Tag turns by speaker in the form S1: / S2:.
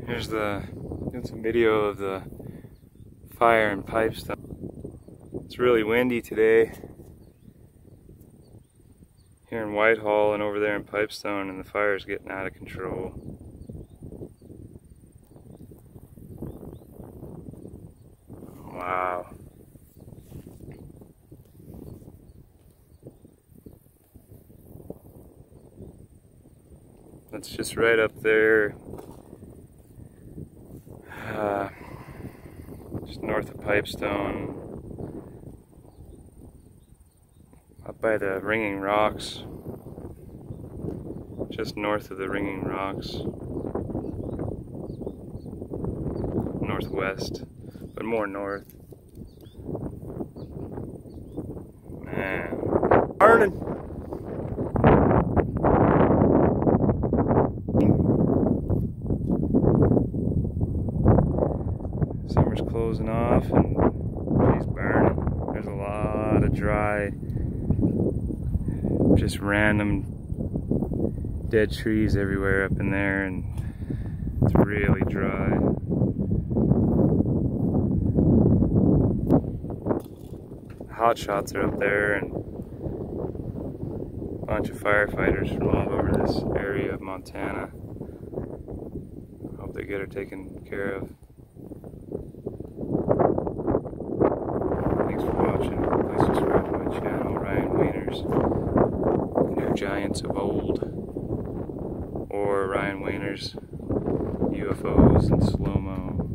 S1: Here's some video of the fire in Pipestone. It's really windy today here in Whitehall and over there in Pipestone, and the fire's getting out of control. Wow. That's just right up there, just north of Pipestone, up by the Ringing Rocks, just north of the Ringing Rocks, northwest, but more north. Man, burning. Summer's closing off and she's burning. There's a lot of dry, just random dead trees everywhere up in there, and it's really dry. Hot shots are up there, and a bunch of firefighters from all over this area of Montana. Hope they get her taken care of. Thanks for watching. Please subscribe to my channel, Ryan Wehner's New Giants of Old, or Ryan Wehner's UFOs and Slo-Mo.